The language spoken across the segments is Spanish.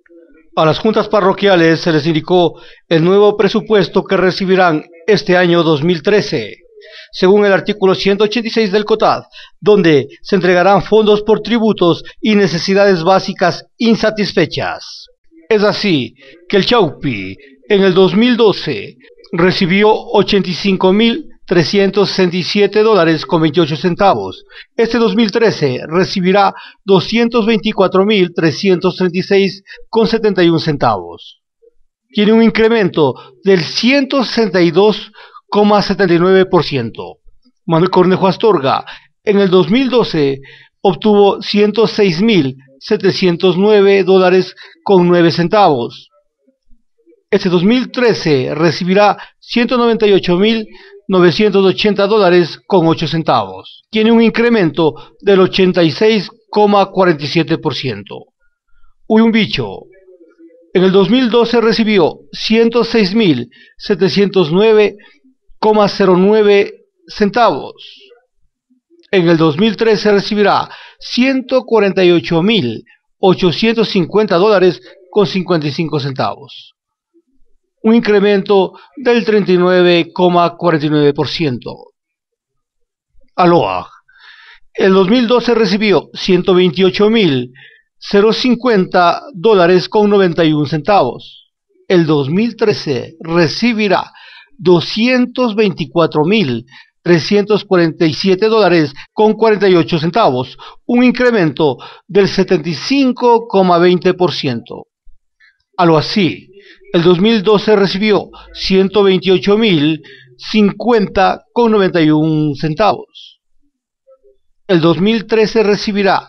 A las juntas parroquiales se les indicó el nuevo presupuesto que recibirán este año 2013, según el artículo 186 del COTAD, donde se entregarán fondos por tributos y necesidades básicas insatisfechas. Es así que el Chaupi en el 2012 recibió $85.367,28. Este 2013 recibirá $224.336,71. Tiene un incremento del 162,79%. Manuel Cornejo Astorga en el 2012 obtuvo $106.709,09. Este 2013 recibirá $198.980,08. Tiene un incremento del 86,47%. Uyumbicho en el 2012 recibió $106.709,09. En el 2013 recibirá $148.850,55. Un incremento del 39,49%. Aloha. El 2012 recibió $128.050,91. El 2013 recibirá $224.347,48, un incremento del 75,20%. Algo así, el 2012 recibió $128.050,91. El 2013 recibirá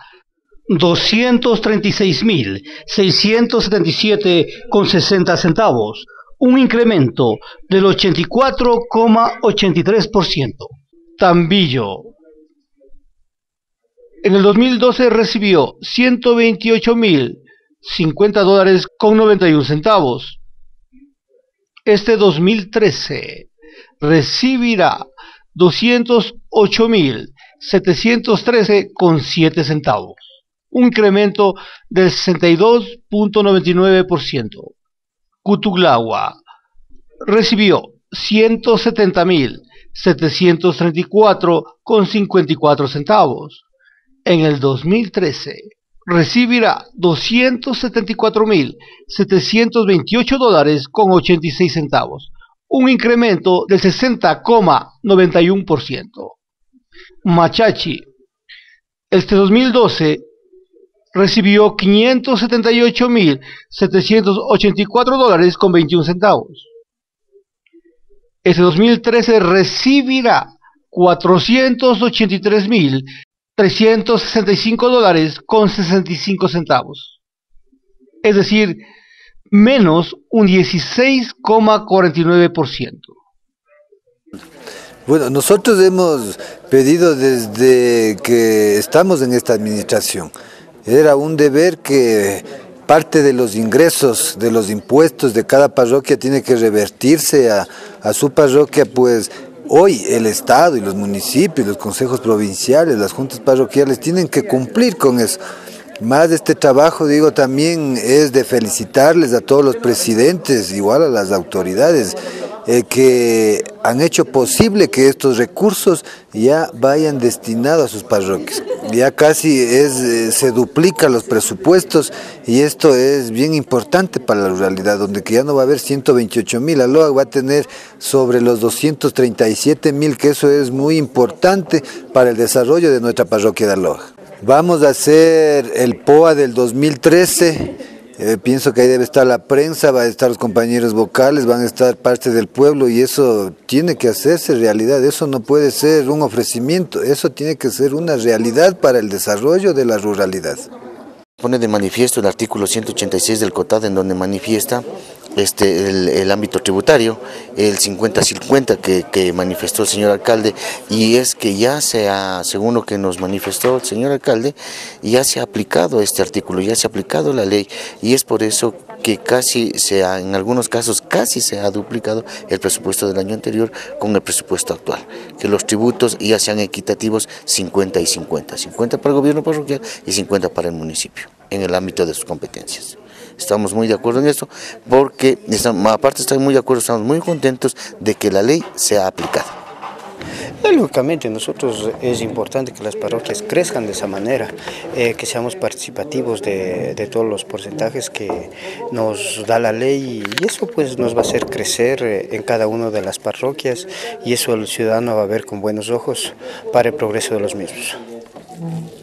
$236.677,60, un incremento del 84,83%. Tambillo en el 2012 recibió $128.050,91. Este 2013 recibirá $208.713,07, un incremento del 62,99%. Cutuglagua recibió $170.734,54. En el 2013 recibirá $274.728,86, un incremento del 60,91%. Machachi este 2012 recibió $578.784,21. Este 2013 recibirá $483.365,65. Es decir, menos un 16,49%. Bueno, nosotros hemos pedido desde que estamos en esta administración, era un deber que parte de los ingresos, de los impuestos de cada parroquia tiene que revertirse a su parroquia, pues hoy el Estado y los municipios, los consejos provinciales, las juntas parroquiales tienen que cumplir con eso. Más de este trabajo, digo, también es de felicitarles a todos los presidentes, igual a las autoridades, que han hecho posible que estos recursos ya vayan destinados a sus parroquias. Ya casi se duplican los presupuestos y esto es bien importante para la ruralidad, donde que ya no va a haber 128.000, Aloha va a tener sobre los 237.000, que eso es muy importante para el desarrollo de nuestra parroquia de Aloha. Vamos a hacer el POA del 2013. Pienso que ahí debe estar la prensa, va a estar los compañeros vocales, van a estar parte del pueblo y eso tiene que hacerse realidad, eso no puede ser un ofrecimiento, eso tiene que ser una realidad para el desarrollo de la ruralidad. Pone de manifiesto el artículo 186 del COTAD, en donde manifiesta el ámbito tributario, el 50-50 que manifestó el señor alcalde, y es que ya según lo que nos manifestó el señor alcalde, ya se ha aplicado este artículo, ya se ha aplicado la ley, y es por eso que en algunos casos casi se ha duplicado el presupuesto del año anterior con el presupuesto actual, que los tributos ya sean equitativos 50 y 50, 50 para el gobierno parroquial y 50 para el municipio, en el ámbito de sus competencias. estamos muy de acuerdo en esto, porque aparte estamos muy de acuerdo, estamos muy contentos de que la ley sea aplicada. Lógicamente, nosotros es importante que las parroquias crezcan de esa manera, que seamos participativos de todos los porcentajes que nos da la ley, y eso pues nos va a hacer crecer en cada una de las parroquias, y eso el ciudadano va a ver con buenos ojos para el progreso de los mismos.